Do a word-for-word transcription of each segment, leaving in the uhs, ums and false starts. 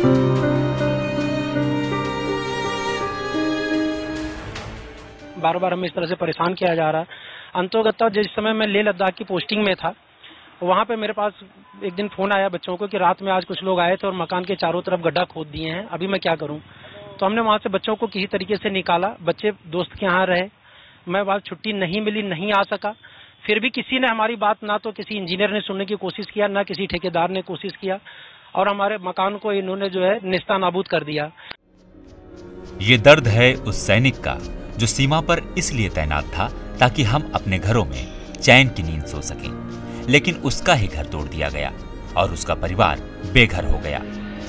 बार बार हमें इस तरह से परेशान किया जा रहा है। अंतोगत्ता जिस समय मैं लेह लद्दाख की पोस्टिंग में था, वहाँ पे मेरे पास एक दिन फोन आया बच्चों को कि रात में आज कुछ लोग आए थे और मकान के चारों तरफ गड्ढा खोद दिए हैं, अभी मैं क्या करूँ। तो हमने वहाँ से बच्चों को किसी तरीके से निकाला, बच्चे दोस्त के यहाँ रहे, मैं वहाँ छुट्टी नहीं मिली, नहीं आ सका। फिर भी किसी ने हमारी बात, ना तो किसी इंजीनियर ने सुनने की कोशिश किया, ना किसी ठेकेदार ने कोशिश किया, और हमारे मकान को इन्होंने जो है निस्ता नाबूद कर दिया। ये दर्द है उस सैनिक का जो सीमा पर इसलिए तैनात था ताकि हम अपने घरों में चैन की नींद सो सकें, लेकिन उसका ही घर तोड़ दिया गया और उसका परिवार बेघर हो गया।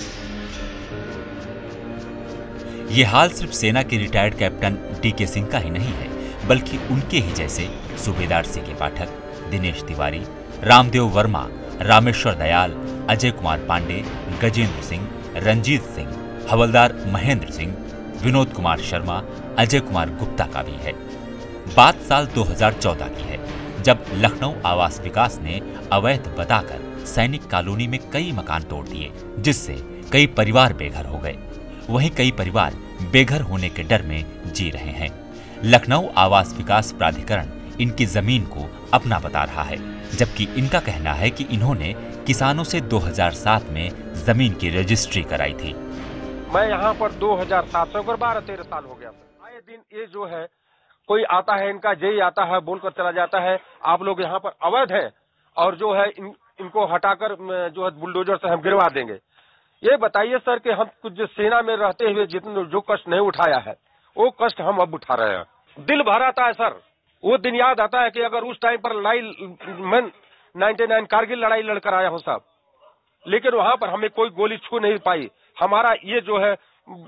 ये हाल सिर्फ सेना के रिटायर्ड कैप्टन डी के सिंह का ही नहीं है, बल्कि उनके ही जैसे सूबेदार सी के पाठक, दिनेश तिवारी, रामदेव वर्मा, रामेश्वर दयाल, अजय कुमार पांडे, गजेंद्र सिंह, रंजीत सिंह, हवलदार महेंद्र सिंह, विनोद कुमार शर्मा, अजय कुमार गुप्ता का भी है। बात साल दो हज़ार चौदह की है, जब लखनऊ आवास विकास ने अवैध बताकर सैनिक कॉलोनी में कई मकान तोड़ दिए, जिससे कई परिवार बेघर हो गए। वहीं कई परिवार बेघर होने के डर में जी रहे हैं। लखनऊ आवास विकास प्राधिकरण इनकी जमीन को अपना बता रहा है, जबकि इनका कहना है कि इन्होंने किसानों से दो हज़ार सात में जमीन की रजिस्ट्री कराई थी। मैं यहाँ पर दो हज़ार सात से बारह तेरह साल हो गया। आए दिन ये जो है कोई आता है, इनका जय आता है, बोलकर चला जाता है आप लोग यहाँ पर अवैध है और जो है इन, इनको हटाकर जो है बुलडोजर से हम गिरवा देंगे। ये बताइए सर कि हम कुछ सेना में रहते हुए जितने जो कष्ट नहीं उठाया है, वो कष्ट हम अब उठा रहे हैं। दिल भर आता है सर, वो दिन याद आता है कि अगर उस टाइम पर लड़ाई, मैं नाइन्टी नाइन कारगिल लड़ाई लड़कर आया हूँ साहब, लेकिन वहां पर हमें कोई गोली छू नहीं पाई। हमारा ये जो है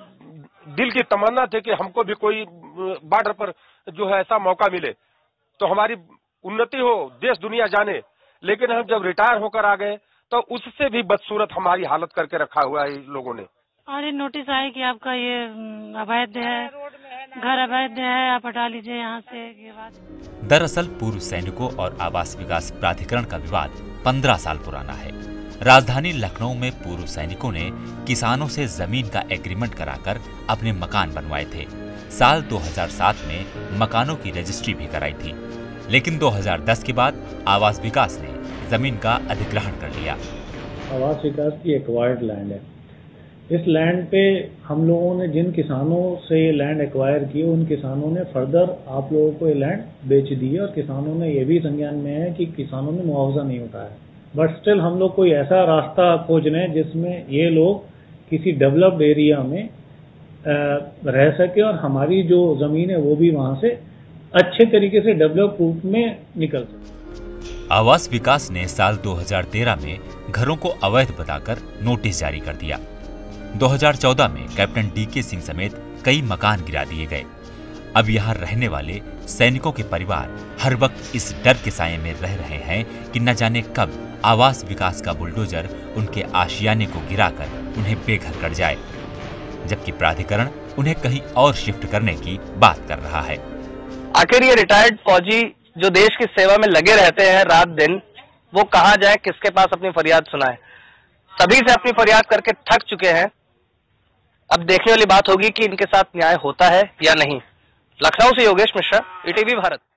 दिल की तमन्ना थी कि हमको भी कोई बॉर्डर पर जो है ऐसा मौका मिले तो हमारी उन्नति हो, देश दुनिया जाने। लेकिन हम जब रिटायर होकर आ गए तो उससे भी बदसूरत हमारी हालत करके रखा हुआ है लोगों ने। अरे नोटिस आए कि आपका ये अवैध है, घर अवैध है, आप हटा लीजिए यहाँ से। दरअसल पूर्व सैनिकों और आवास विकास प्राधिकरण का विवाद पंद्रह साल पुराना है। राजधानी लखनऊ में पूर्व सैनिकों ने किसानों से जमीन का एग्रीमेंट कराकर अपने मकान बनवाए थे। साल दो हज़ार सात में मकानों की रजिस्ट्री भी कराई थी, लेकिन दो हज़ार दस के बाद आवास विकास ने जमीन का अधिग्रहण कर लिया। आवास विकास की एक्वायर्ड लैंड है। इस लैंड पे हम लोगों ने जिन किसानों से लैंड एक्वायर की, उन किसानों ने फर्दर आप लोगों को ये लैंड बेच दी है और किसानों ने ये भी संज्ञान में है कि किसानों ने मुआवजा नहीं उठाया। बट स्टिल हम लोग कोई ऐसा रास्ता खोज रहे हैं जिसमें ये लोग किसी डेवलप्ड एरिया में रह सके और हमारी जो जमीन है वो भी वहां से अच्छे तरीके से डेवलप रूप में निकल सके। आवास विकास ने साल दो हज़ार तेरह में घरों को अवैध बताकर नोटिस जारी कर दिया। दो हज़ार चौदह में कैप्टन डी के सिंह समेत कई मकान गिरा दिए गए। अब यहाँ रहने वाले सैनिकों के परिवार हर वक्त इस डर के साये में रह रहे हैं कि न जाने कब आवास विकास का बुलडोजर उनके आशियाने को गिराकर उन्हें बेघर कर जाए, जबकि प्राधिकरण उन्हें कहीं और शिफ्ट करने की बात कर रहा है। आखिर ये रिटायर्ड फौजी जो देश की सेवा में लगे रहते हैं रात दिन, वो कहाँ जाए, किसके पास अपनी फरियाद सुनाए। सभी से अपनी फरियाद करके थक चुके हैं। अब देखने वाली बात होगी कि इनके साथ न्याय होता है या नहीं। लखनऊ से Yogesh Mishra, E T V Bharat.